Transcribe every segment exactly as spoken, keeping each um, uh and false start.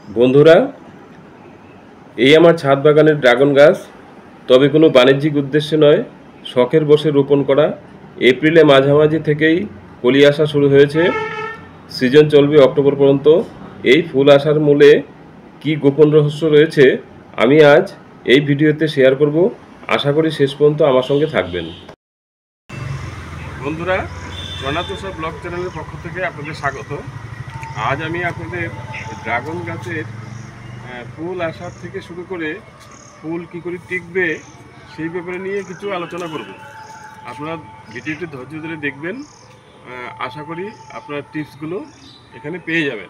বন্ধুরা, এই আমার ছাদ বাগানের ড্রাগন গাছ, তবে কোনো বাণিজ্যিক উদ্দেশ্যে নয়, শখের বশে রোপণ করা। এপ্রিলে মাঝামাঝি থেকেই কলি আসা শুরু হয়েছে, সিজন চলবে অক্টোবর পর্যন্ত। এই ফুল আসার মূলে কি গোপন রহস্য রয়েছে আমি আজ এই ভিডিওতে শেয়ার করব। আশা করি শেষ পর্যন্ত আমার সঙ্গে থাকবেন। বন্ধুরা, জনাতোষা ব্লগ চ্যানেলের পক্ষ থেকে আপনাদের স্বাগত। আজ আমি আপনাদের ড্রাগন গাছের ফুল আসার থেকে শুরু করে ফুল কী করে টিকবে সেই ব্যাপারে নিয়ে কিছু আলোচনা করব। আপনারা ভিডিওটি ধৈর্য ধরে দেখবেন, আশা করি আপনার টিপসগুলো এখানে পেয়ে যাবেন।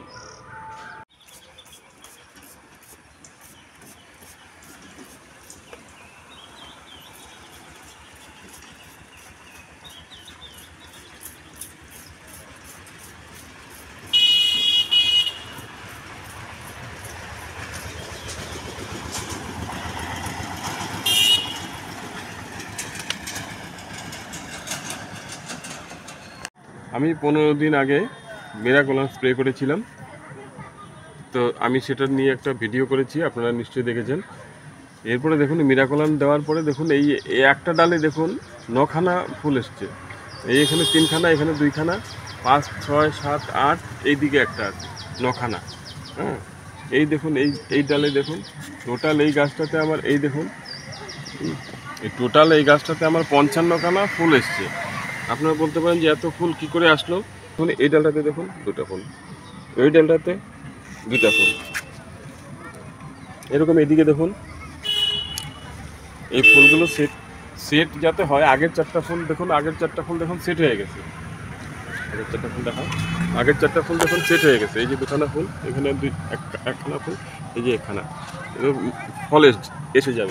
আমি পনেরো দিন আগে মিরাকোলান স্প্রে করেছিলাম, তো আমি সেটা নিয়ে একটা ভিডিও করেছি, আপনারা নিশ্চয়ই দেখেছেন। এরপরে দেখুন মিরাকোলান দেওয়ার পরে দেখুন এই একটা ডালে দেখুন নখানা ফুল এসছে। এই এখানে তিনখানা, এখানে দুইখানা, পাঁচ ছয় সাত আট, এই দিকে একটা আছে, নখানা। হ্যাঁ, এই দেখুন এই এই ডালে দেখুন টোটাল এই গাছটাতে আমার এই দেখুন এই টোটাল এই গাছটাতে আমার পঞ্চান্নখানা ফুল এসছে। আপনারা বলতে পারেন যে এত ফুল কি করে আসলো। দেখুন এই ডালটাতে দেখুন দুটো ফুল, ওই ডালটাতে দুটা ফুল, এরকম এদিকে দেখুন। এই ফুলগুলো সেট সেট যাতে হয়, আগের চারটা ফুল দেখুন, আগের চারটা ফুল দেখুন সেট হয়ে গেছে। আগের চারটা ফুল দেখা আগের চারটা ফুল দেখুন সেট হয়ে গেছে। এই যে দুখানা ফুল, এখানে দুই একখানা ফুল, এই যে একখানা ফল এসে যাবে।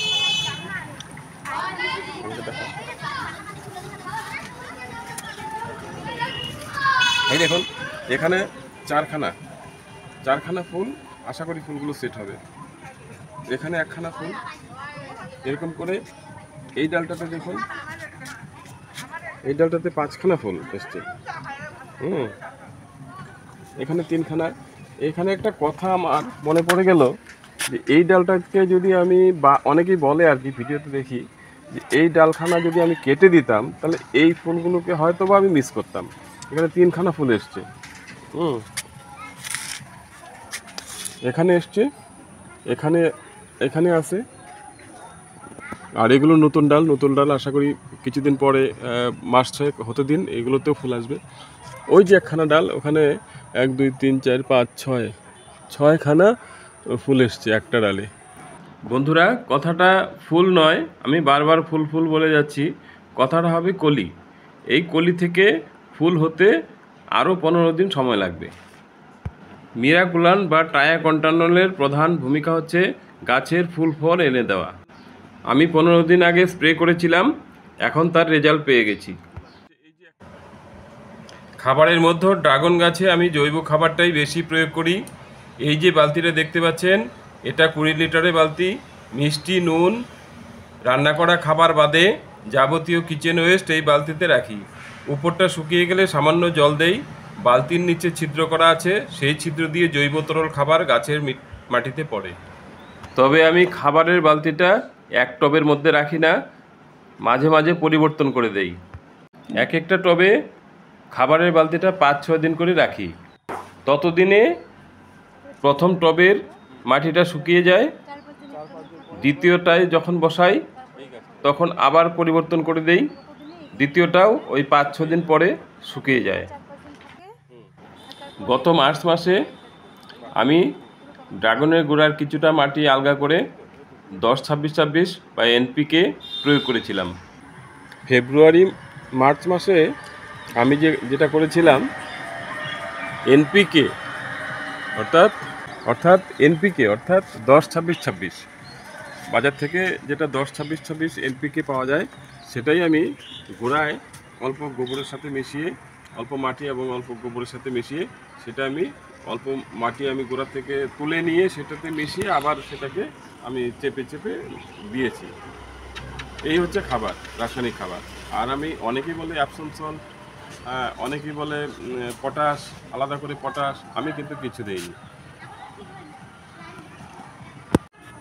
এই দেখুন এখানে চারখানা চারখানা ফুল, আশা করি ফুলগুলো সেট হবে। এখানে একখানা ফুল, এরকম করে এই ডালটাতে দেখুন, এই ডালটাতে পাঁচখানা ফুল এসছে। হুম, এখানে তিনখানা। এখানে একটা কথা আমার মনে পড়ে গেল যে এই ডালটাকে যদি আমি, বা অনেকেই বলে আর কি, ভিডিওতে দেখি যে এই ডালখানা যদি আমি কেটে দিতাম তাহলে এই ফুলগুলোকে হয়তো বা আমি মিস করতাম। এখানে তিনখানা ফুল এসছে। হুম, এখানে এসছে, এখানে এখানে আছে, আর এগুলো নতুন ডাল। নতুন ডাল আশা করি কিছুদিন পরে, মাস ছয়েক হতে দিন, এগুলোতেও ফুল আসবে। ওই যে একখানা ডাল, ওখানে এক দুই তিন চার পাঁচ ছয় ছয়খানা ফুল এসছে একটা ডালে। বন্ধুরা, কথাটা ফুল নয়, আমি বারবার ফুল ফুল বলে যাচ্ছি, কথাটা হবে কলি। এই কলি থেকে ফুল হতে আরও পনেরো দিন সময় লাগবে। মিরাকুলান বা ট্রায়াকন্টানলের প্রধান ভূমিকা হচ্ছে গাছের ফুল ফল এনে দেওয়া। আমি পনেরো দিন আগে স্প্রে করেছিলাম, এখন তার রেজাল্ট পেয়ে গেছি। খাবারের মধ্যে ড্রাগন গাছে আমি জৈব খাবারটাই বেশি প্রয়োগ করি। এই যে বালতিটা দেখতে পাচ্ছেন, এটা কুড়ি লিটারের বালতি। মিষ্টি, নুন, রান্না করা খাবার বাদে যাবতীয় কিচেন ওয়েস্ট এই বালতিতে রাখি। উপরটা শুকিয়ে গেলে সামান্য জল দেই। বালতির নিচে ছিদ্র করা আছে, সেই ছিদ্র দিয়ে জৈব তরল খাবার গাছের মাটিতে পড়ে। তবে আমি খাবারের বালতিটা এক টবের মধ্যে রাখি না, মাঝে মাঝে পরিবর্তন করে দেই। এক একটা টবে খাবারের বালতিটা পাঁচ ছয় দিন করে রাখি। ততদিনে প্রথম টবের মাটিটা শুকিয়ে যায়, দ্বিতীয়টায় যখন বসাই তখন আবার পরিবর্তন করে দেই, দ্বিতীয়টাও ওই পাঁচ ছ দিন পরে শুকিয়ে যায়। গত মার্চ মাসে আমি ড্রাগনের গোড়ার কিছুটা মাটি আলগা করে দশ ছাব্বিশ ছাব্বিশ বা এনপিকে প্রয়োগ করেছিলাম। ফেব্রুয়ারি মার্চ মাসে আমি যে যেটা করেছিলাম এনপিকে, অর্থাৎ অর্থাৎ এনপিকে অর্থাৎ দশ ছাব্বিশ ছাব্বিশ, বাজার থেকে যেটা দশ ছাব্বিশ ছাব্বিশ এনপিকে পাওয়া যায়, সেটাই আমি গোড়ায় অল্প গোবরের সাথে মিশিয়ে, অল্প মাটি এবং অল্প গোবরের সাথে মিশিয়ে, সেটা আমি অল্প মাটি আমি গোড়া থেকে তুলে নিয়ে সেটাতে মিশিয়ে আবার সেটাকে আমি চেপে চেপে দিয়েছি। এই হচ্ছে খাবার, রাসায়নিক খাবার। আর আমি, অনেকেই বলে অ্যাপসন সল্ট, অনেকেই বলে পটাশ, আলাদা করে পটাশ, আমি কিন্তু কিছু দিইনি।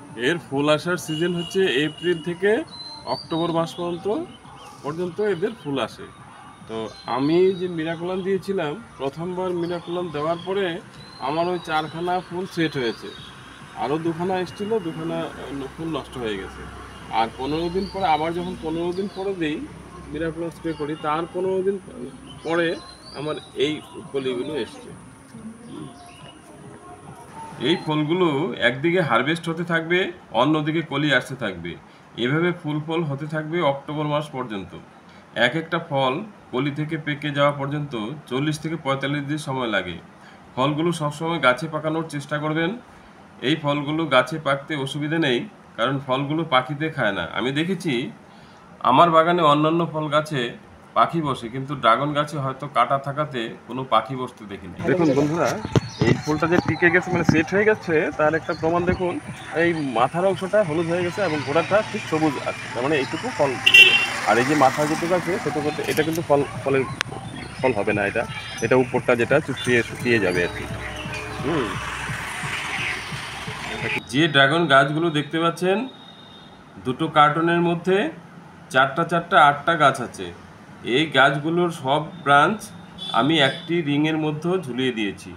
এর ফুল আসার সিজন হচ্ছে এপ্রিল থেকে অক্টোবর মাস পর্যন্ত পর্যন্ত এদের ফুল আসে। তো আমি যে মিরাকুলাম দিয়েছিলাম, প্রথমবার মিরাকুলাম দেওয়ার পরে আমার ওই চারখানা ফুল সেট হয়েছে, আরও দুখানা এসেছিলো, দুখানা ফুল নষ্ট হয়ে গেছে। আর পনেরো দিন পরে আবার যখন পনেরো দিন পরে দিই মিরাকুলাম স্প্রে করি, তার পনেরো দিন পরে আমার এই কলিগুলো এসছে। এই ফলগুলো একদিকে হারভেস্ট হতে থাকবে, অন্যদিকে কলি আসতে থাকবে, এভাবে ফুল ফল হতে থাকবে অক্টোবর মাস পর্যন্ত। এক একটা ফল কলি থেকে পেকে যাওয়া পর্যন্ত চল্লিশ থেকে পঁয়তাল্লিশ দিন সময় লাগে। ফলগুলো সবসময় গাছে পাকানোর চেষ্টা করবেন। এই ফলগুলো গাছে পাকতে অসুবিধা নেই, কারণ ফলগুলো পাখিতে খায় না। আমি দেখেছি আমার বাগানে অন্যান্য ফল গাছে পাখি বসে, কিন্তু ড্রাগন গাছে হয়তো কাটা থাকাতে কোনো পাখি বসতে দেখিনি। দেখুন বন্ধুরা, এই ফুলটা যে টিকে গেছে, মানে সেট হয়ে গেছে, তার একটা প্রমাণ দেখুন। এই মাথার অংশটা হলুদ হয়ে গেছে এবং গোড়াটা ঠিক সবুজ আছে, তার মানে এইটুকু ফল। আর এই যে মাথা যেটুকু আছে সেটুকু, এটা কিন্তু ফল ফলের ফল হবে না, এটা এটা উপরটা যেটা শুকিয়ে শুকিয়ে যাবে আর কি। হুম যে ড্রাগন গাছগুলো দেখতে পাচ্ছেন, দুটো কার্টনের মধ্যে চারটা চারটা আটটা গাছ আছে। এই গাছগুলোর সব ব্রাঞ্চ আমি একটি রিংয়ের মধ্যে ঝুলিয়ে দিয়েছি।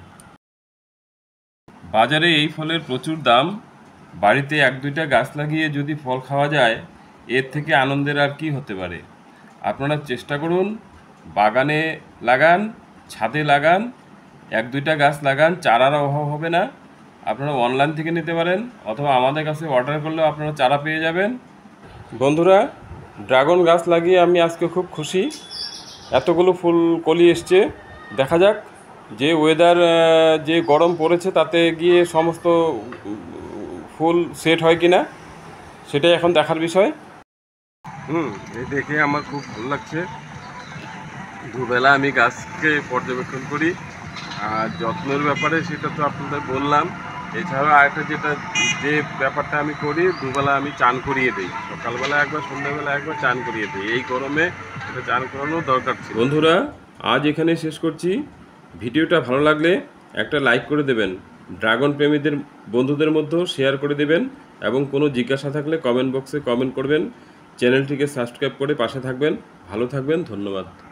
বাজারে এই ফলের প্রচুর দাম। বাড়িতে এক দুইটা গাছ লাগিয়ে যদি ফল খাওয়া যায়, এর থেকে আনন্দের আর কি হতে পারে। আপনারা চেষ্টা করুন, বাগানে লাগান, ছাদে লাগান, এক দুইটা গাছ লাগান, চারার অভাব হবে না। আপনারা অনলাইন থেকে নিতে পারেন, অথবা আমাদের কাছে অর্ডার করলেও আপনারা চারা পেয়ে যাবেন। বন্ধুরা, ড্রাগন গাছ লাগিয়ে আমি আজকে খুব খুশি। এতগুলো ফুল কলি এসছে। দেখা যাক, যে ওয়েদার, যে গরম পড়েছে তাতে গিয়ে সমস্ত ফুল সেট হয় কি না, সেটাই এখন দেখার বিষয়। হুম এই দেখে আমার খুব ভালো লাগছে। দুবেলা আমি গাছকে পর্যবেক্ষণ করি, আর যত্নের ব্যাপারে সেটা তো আপনাদের বললাম। এছাড়াও আরেকটা যেটা যে ব্যাপারটা আমি করি, দুবেলা আমি চান করিয়ে দিই, সকালবেলা একবার, সন্ধ্যাবেলা একবার চান করিয়ে দিই। এই গরমে এটা চান করানোর দরকার ছিল। বন্ধুরা, আজ এখানে শেষ করছি। ভিডিওটা ভালো লাগলে একটা লাইক করে দেবেন, ড্রাগন প্রেমীদের বন্ধুদের মধ্যেও শেয়ার করে দেবেন, এবং কোনো জিজ্ঞাসা থাকলে কমেন্ট বক্সে কমেন্ট করবেন। চ্যানেলটিকে সাবস্ক্রাইব করে পাশে থাকবেন। ভালো থাকবেন, ধন্যবাদ।